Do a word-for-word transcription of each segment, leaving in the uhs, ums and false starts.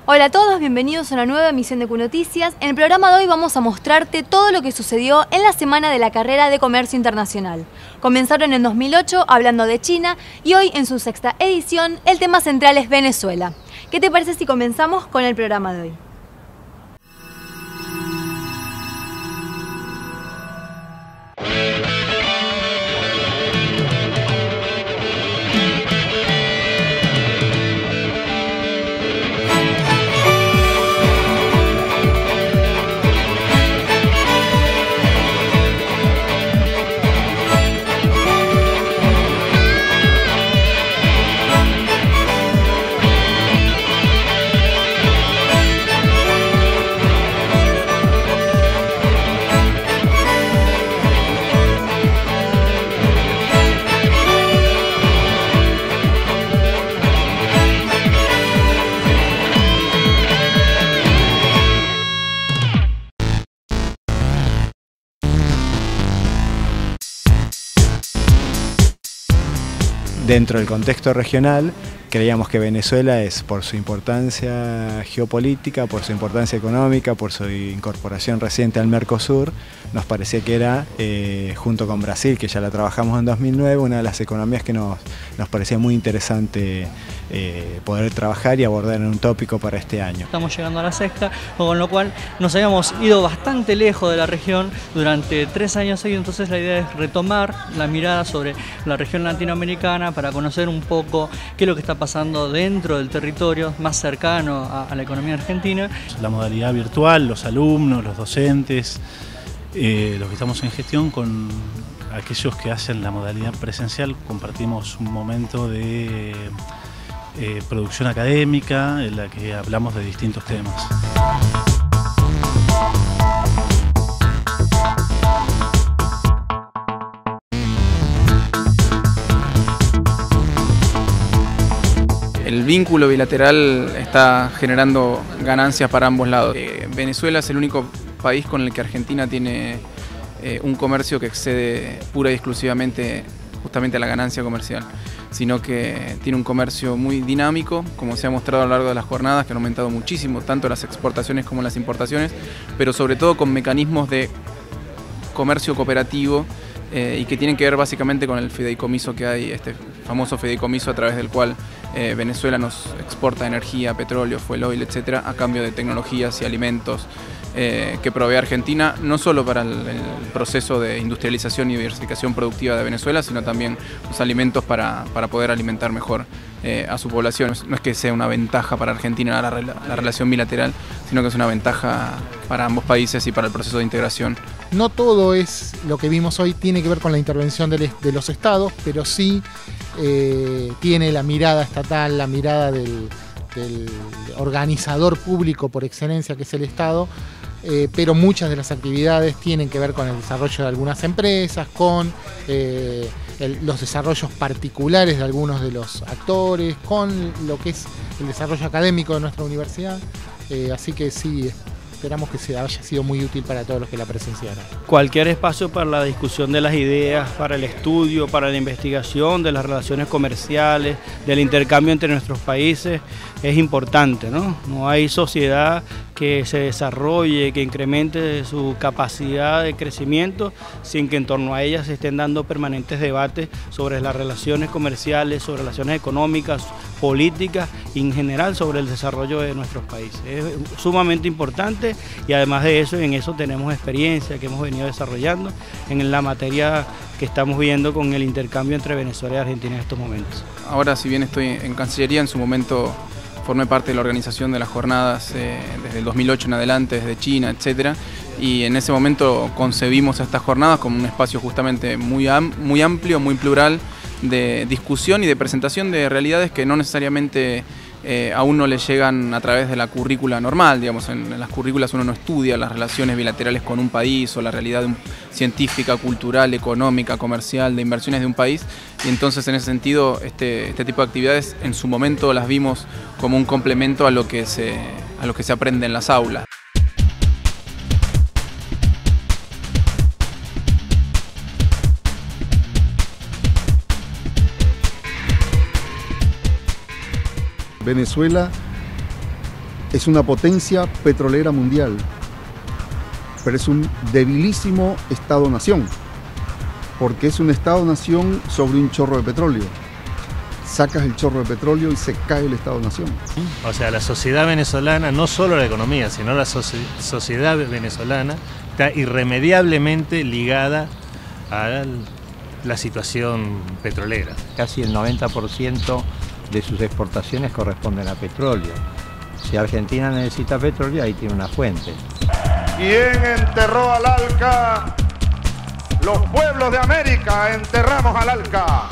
Hola a todos, bienvenidos a una nueva emisión de Q Noticias. En el programa de hoy vamos a mostrarte todo lo que sucedió en la semana de la carrera de Comercio Internacional. Comenzaron en dos mil ocho hablando de China y hoy en su sexta edición el tema central es Venezuela. ¿Qué te parece si comenzamos con el programa de hoy? Dentro del contexto regional, creíamos que Venezuela es, por su importancia geopolítica, por su importancia económica, por su incorporación reciente al Mercosur, nos parecía que era, eh, junto con Brasil, que ya la trabajamos en dos mil nueve, una de las economías que nos, nos parecía muy interesante eh, poder trabajar y abordar en un tópico para este año. Estamos llegando a la sexta, con lo cual nos habíamos ido bastante lejos de la región durante tres años seguidos, entonces la idea es retomar la mirada sobre la región latinoamericana para conocer un poco qué es lo que está pasando dentro del territorio más cercano a, a la economía argentina. La modalidad virtual, los alumnos, los docentes, eh, los que estamos en gestión con aquellos que hacen la modalidad presencial, compartimos un momento de eh, producción académica en la que hablamos de distintos temas. El vínculo bilateral está generando ganancias para ambos lados. Eh, Venezuela es el único país con el que Argentina tiene eh, un comercio que excede pura y exclusivamente justamente a la ganancia comercial, sino que tiene un comercio muy dinámico, como se ha mostrado a lo largo de las jornadas, que han aumentado muchísimo, tanto las exportaciones como las importaciones, pero sobre todo con mecanismos de comercio cooperativo, Eh, y que tienen que ver básicamente con el fideicomiso que hay, este famoso fideicomiso a través del cual eh, Venezuela nos exporta energía, petróleo, fuel oil, etcétera, a cambio de tecnologías y alimentos eh, que provee Argentina, no solo para el, el proceso de industrialización y diversificación productiva de Venezuela, sino también los alimentos para, para poder alimentar mejor eh, a su población. No es que sea una ventaja para Argentina la, la relación bilateral, sino que es una ventaja para ambos países y para el proceso de integración. No todo es lo que vimos hoy tiene que ver con la intervención de, de los estados, pero sí eh, tiene la mirada estatal, la mirada del, del organizador público por excelencia que es el Estado, eh, pero muchas de las actividades tienen que ver con el desarrollo de algunas empresas, con eh, el, los desarrollos particulares de algunos de los actores, con lo que es el desarrollo académico de nuestra universidad, eh, así que sí, esperamos que se haya sido muy útil para todos los que la presenciaron. Cualquier espacio para la discusión de las ideas, para el estudio, para la investigación de las relaciones comerciales, del intercambio entre nuestros países, es importante, ¿no? No hay sociedad que se desarrolle, que incremente su capacidad de crecimiento sin que en torno a ella se estén dando permanentes debates sobre las relaciones comerciales, sobre relaciones económicas, políticas y en general sobre el desarrollo de nuestros países. Es sumamente importante y además de eso, en eso tenemos experiencia que hemos venido desarrollando en la materia que estamos viendo con el intercambio entre Venezuela y Argentina en estos momentos. Ahora, si bien estoy en Cancillería, en su momento formé parte de la organización de las jornadas eh, desde el dos mil ocho en adelante, desde China, etcétera, y en ese momento concebimos estas jornadas como un espacio justamente muy, am muy amplio, muy plural de discusión y de presentación de realidades que no necesariamente eh, aún no le llegan a través de la currícula normal. Digamos, en, en las currículas uno no estudia las relaciones bilaterales con un país o la realidad de un, científica, cultural, económica, comercial, de inversiones de un país, y entonces en ese sentido este, este tipo de actividades en su momento las vimos como un complemento a lo que se, a lo que se aprende en las aulas. Venezuela es una potencia petrolera mundial, pero es un debilísimo Estado-nación, porque es un Estado-nación sobre un chorro de petróleo. Sacas el chorro de petróleo y se cae el Estado-nación. O sea, la sociedad venezolana, no solo la economía, sino la soci- sociedad venezolana está irremediablemente ligada a la situación petrolera. Casi el noventa por ciento de sus exportaciones corresponden a petróleo. Si Argentina necesita petróleo, ahí tiene una fuente. ¿Quién enterró al Alca? Los pueblos de América enterramos al Alca.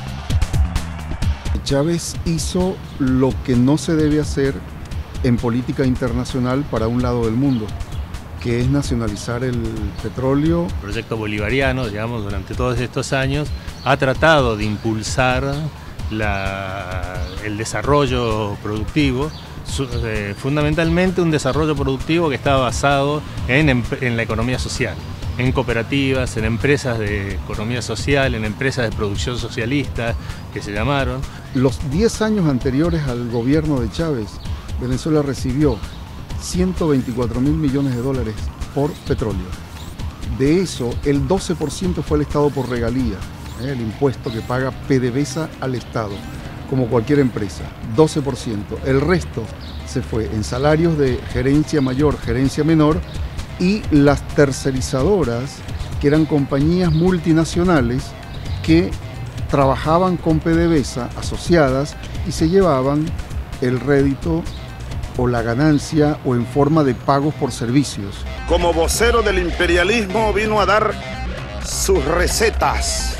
Chávez hizo lo que no se debe hacer en política internacional para un lado del mundo, que es nacionalizar el petróleo. El proyecto bolivariano, digamos, durante todos estos años, ha tratado de impulsar la, el desarrollo productivo, su, eh, fundamentalmente un desarrollo productivo que está basado en, en la economía social, en cooperativas, en empresas de economía social, en empresas de producción socialista, que se llamaron. Los diez años anteriores al gobierno de Chávez, Venezuela recibió ciento veinticuatro mil millones de dólares por petróleo. De eso, el doce por ciento fue el Estado por regalía, ¿eh? el impuesto que paga PDVSA al Estado, como cualquier empresa, doce por ciento. El resto se fue en salarios de gerencia mayor, gerencia menor, y las tercerizadoras, que eran compañías multinacionales que trabajaban con PDVSA asociadas y se llevaban el rédito o la ganancia o en forma de pagos por servicios. Como vocero del imperialismo vino a dar sus recetas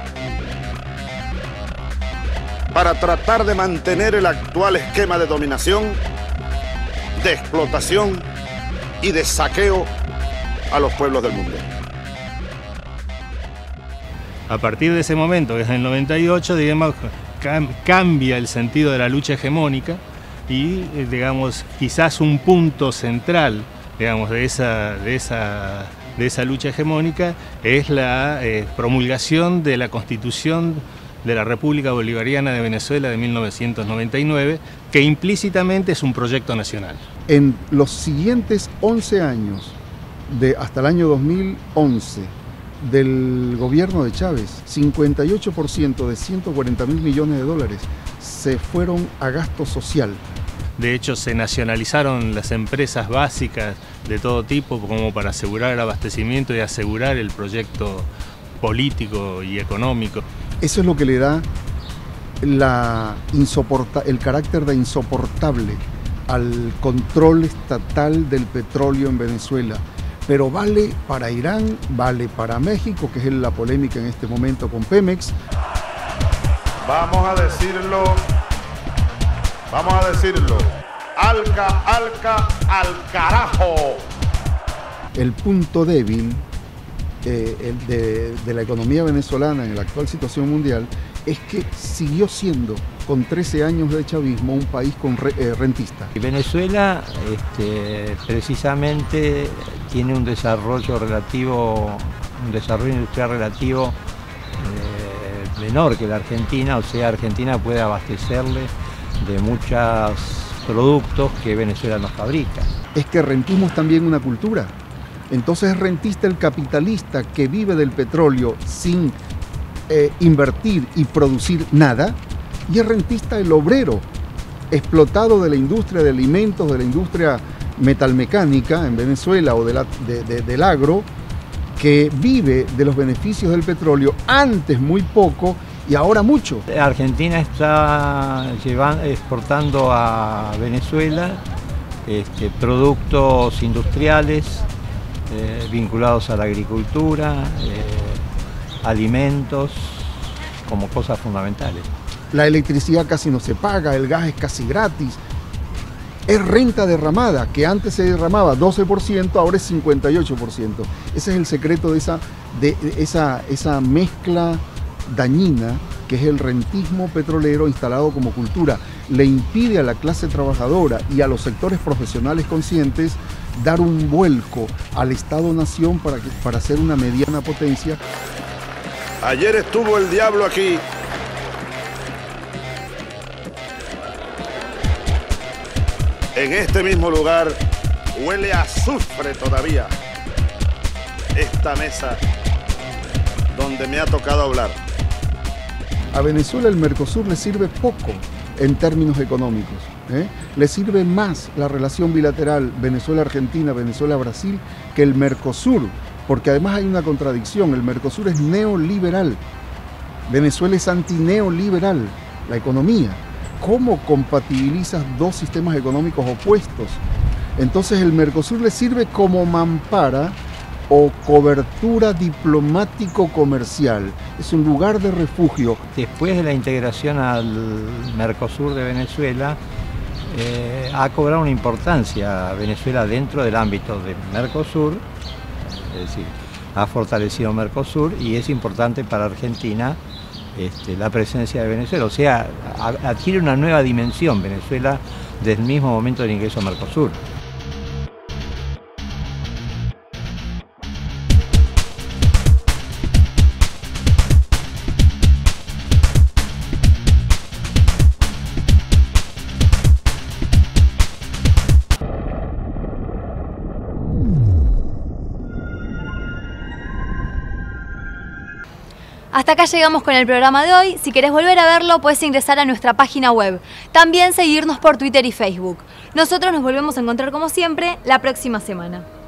para tratar de mantener el actual esquema de dominación, de explotación y de saqueo a los pueblos del mundo. A partir de ese momento, que es en el noventa y ocho, digamos, cam cambia el sentido de la lucha hegemónica y, digamos, quizás un punto central, digamos, de esa, de esa, de esa lucha hegemónica es la eh, promulgación de la Constitución de la República Bolivariana de Venezuela de mil novecientos noventa y nueve, que implícitamente es un proyecto nacional. En los siguientes once años, de hasta el año dos mil once, del gobierno de Chávez, cincuenta y ocho por ciento de ciento cuarenta mil millones de dólares se fueron a gasto social. De hecho, se nacionalizaron las empresas básicas de todo tipo como para asegurar el abastecimiento y asegurar el proyecto político y económico. Eso es lo que le da la insoporta- el carácter de insoportable al control estatal del petróleo en Venezuela. Pero vale para Irán, vale para México, que es la polémica en este momento con Pemex. Vamos a decirlo, vamos a decirlo, Alca, Alca, al carajo. El punto débil eh, el de, de la economía venezolana en la actual situación mundial es que siguió siendo, con trece años de chavismo, un país con re, eh, rentista. Y Venezuela este, precisamente tiene un desarrollo relativo, un desarrollo industrial relativo eh, menor que la Argentina, o sea, Argentina puede abastecerle de muchos productos que Venezuela no fabrica. Es que el rentismo es también una cultura. Entonces es rentista el capitalista que vive del petróleo sin eh, invertir y producir nada, y es rentista el obrero explotado de la industria de alimentos, de la industria metalmecánica en Venezuela o de la, de, de, del agro, que vive de los beneficios del petróleo, antes muy poco y ahora mucho. Argentina está llevando, exportando a Venezuela este, productos industriales eh, vinculados a la agricultura, eh, alimentos, como cosas fundamentales. La electricidad casi no se paga, el gas es casi gratis. Es renta derramada, que antes se derramaba doce por ciento, ahora es cincuenta y ocho por ciento. Ese es el secreto de esa, de esa, esa mezcla dañina que es el rentismo petrolero instalado como cultura. Le impide a la clase trabajadora y a los sectores profesionales conscientes dar un vuelco al Estado-Nación para, que, para ser una mediana potencia. Ayer estuvo el diablo aquí. En este mismo lugar huele a azufre todavía esta mesa donde me ha tocado hablar. A Venezuela el Mercosur le sirve poco en términos económicos. ¿eh? Le sirve más la relación bilateral Venezuela-Argentina, Venezuela-Brasil que el Mercosur, porque además hay una contradicción. El Mercosur es neoliberal, Venezuela es antineoliberal, la economía. ¿Cómo compatibilizas dos sistemas económicos opuestos? Entonces el Mercosur le sirve como mampara o cobertura diplomático-comercial. Es un lugar de refugio. Después de la integración al Mercosur de Venezuela, eh, ha cobrado una importancia Venezuela dentro del ámbito del Mercosur, es decir, ha fortalecido Mercosur y es importante para Argentina este, la presencia de Venezuela. O sea, a, adquiere una nueva dimensión Venezuela desde el mismo momento del ingreso a Mercosur. Hasta acá llegamos con el programa de hoy. Si querés volver a verlo, puedes ingresar a nuestra página web. También seguirnos por Twitter y Facebook. Nosotros nos volvemos a encontrar como siempre la próxima semana.